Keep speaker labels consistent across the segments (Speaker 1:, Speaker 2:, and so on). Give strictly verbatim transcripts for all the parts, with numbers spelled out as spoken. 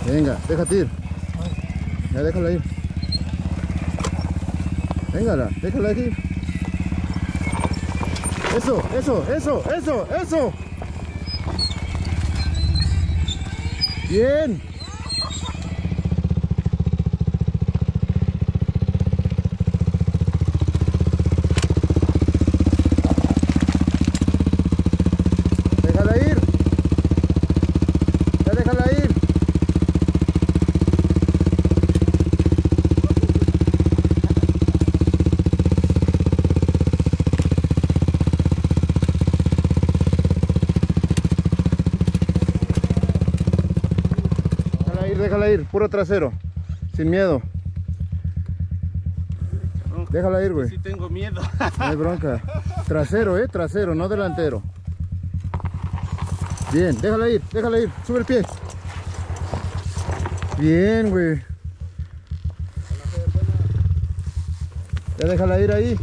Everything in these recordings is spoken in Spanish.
Speaker 1: Venga, déjate ir. Ya déjala ir. Véngala, déjala ir. Eso, eso, eso, eso, eso. Bien. Déjala ir. Ya déjala ir. Déjala ir, puro trasero, sin miedo. Déjala ir, güey.
Speaker 2: Sí tengo miedo.
Speaker 1: No hay bronca. Trasero, eh, trasero, no delantero. Bien, déjala ir, déjala ir. Sube el pie. Bien, güey. Ya déjala ir ahí.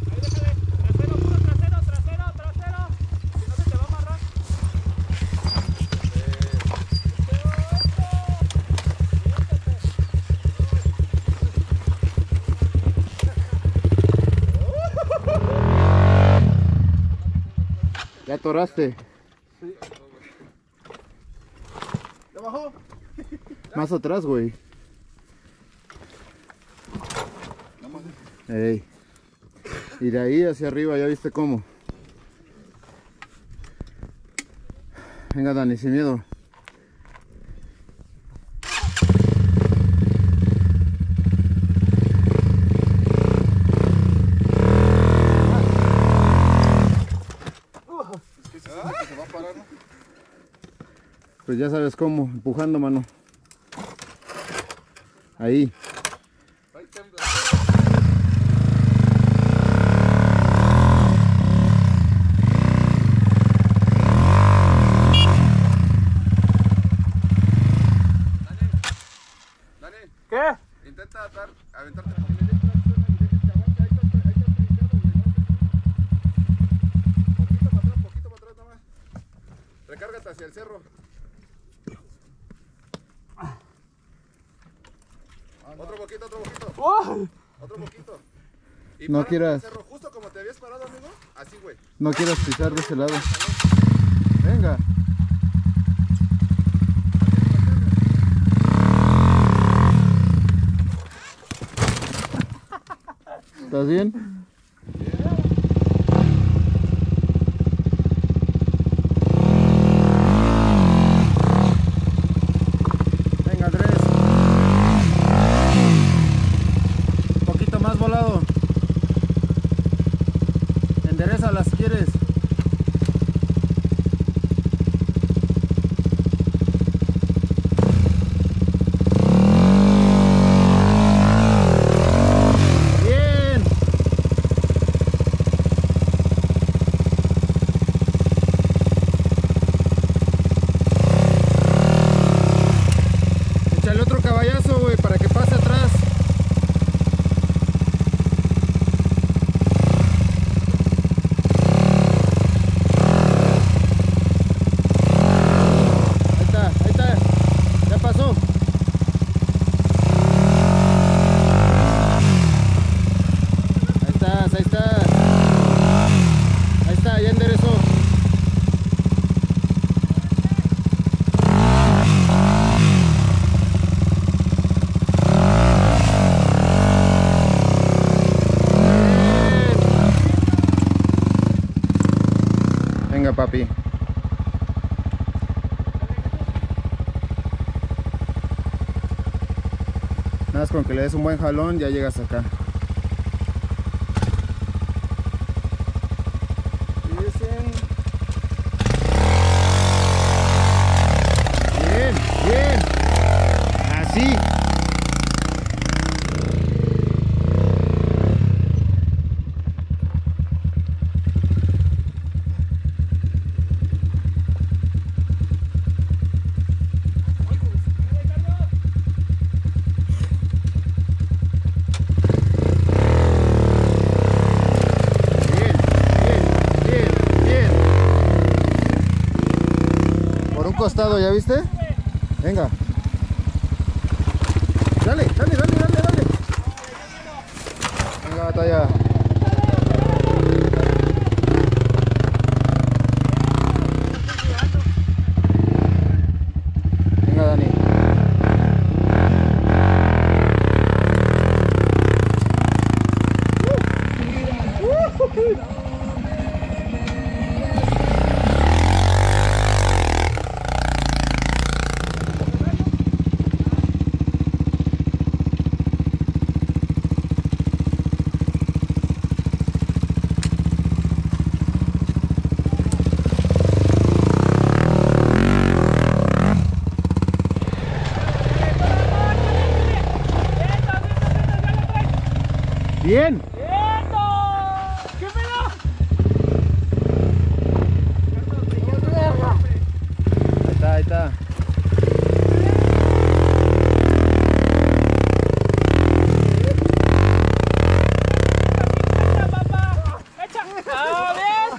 Speaker 1: Ya atoraste.
Speaker 2: Sí. ¿Ya bajó?
Speaker 1: Más atrás, güey. Ey. Y de ahí hacia arriba, ¿ya viste cómo? Venga, Dani, sin miedo. Pues ya sabes cómo, empujando, mano. Ahí.
Speaker 2: Dani,
Speaker 3: ¿Qué?
Speaker 2: intenta atar, aventarte por recárgate hacia el cerro. Otro poquito, otro poquito.
Speaker 3: ¡Oh!
Speaker 2: Otro poquito. Y
Speaker 1: No
Speaker 2: párate
Speaker 1: quieras.
Speaker 2: en el cerro, justo como te habías parado, amigo. Así, güey.
Speaker 1: No quieras pisar de ese lado. Venga. ¿Estás bien? Venga, Andrés. Un poquito más volado. Enderezala si quieres. Échale otro caballazo, güey, para que pase atrás. Ahí está, ahí está. Ya pasó. Ahí estás, ahí estás. Ahí está, ya enderezó. Venga, papi. Nada más con que le des un buen jalón ya llegas acá. Bien, bien. Así. Costado, ¿ya viste? Venga. Dale, dale, dale, dale, dale. Venga, batalla. Venga, Dani. Bien.
Speaker 3: ¿Qué pedo?
Speaker 1: Ahí está, ahí está.
Speaker 3: ¡Ah, bien!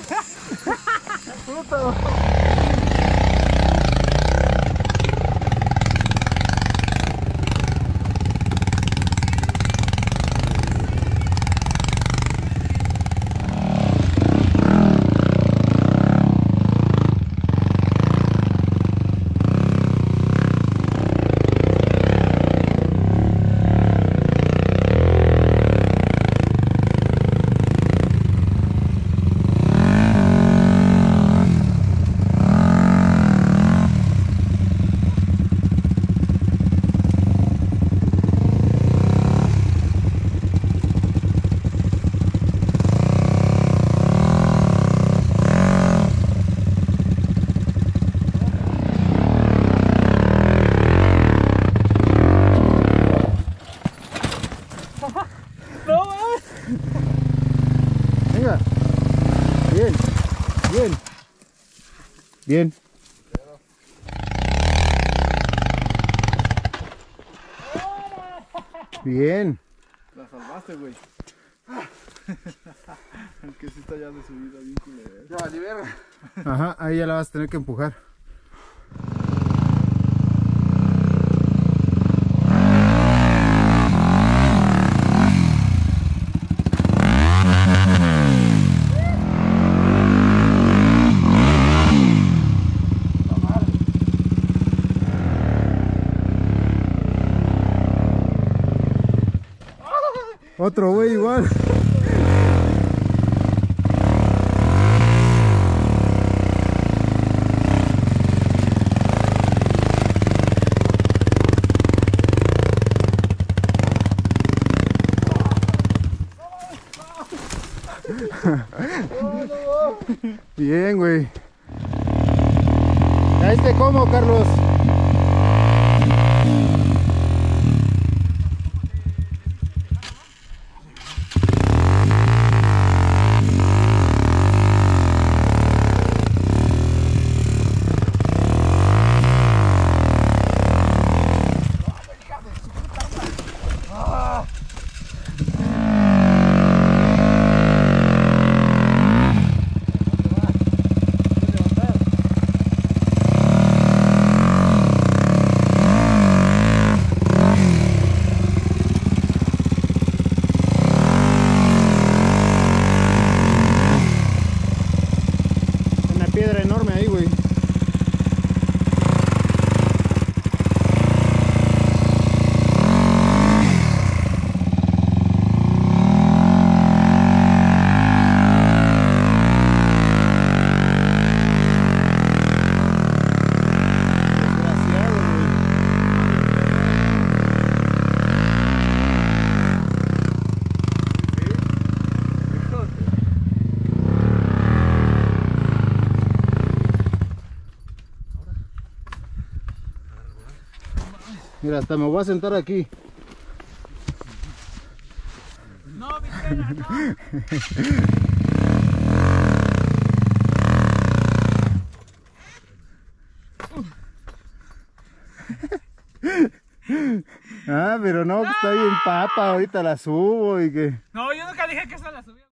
Speaker 3: No, mames.
Speaker 1: Venga. Bien. Bien. Bien. Bien.
Speaker 4: La salvaste, güey. Aunque sí está ya de subida bien culero.
Speaker 2: Ya, libera.
Speaker 1: Ajá, ahí ya la vas a tener que empujar. Otro güey igual. Bien, güey. ¿A este cómo, Carlos? Una piedra enorme ahí, güey. Mira, hasta me voy a sentar aquí.
Speaker 3: No, Vitela, no.
Speaker 1: Ah, pero no, que está bien papa, ahorita la subo y que...
Speaker 3: No, yo nunca dije que esa la subía.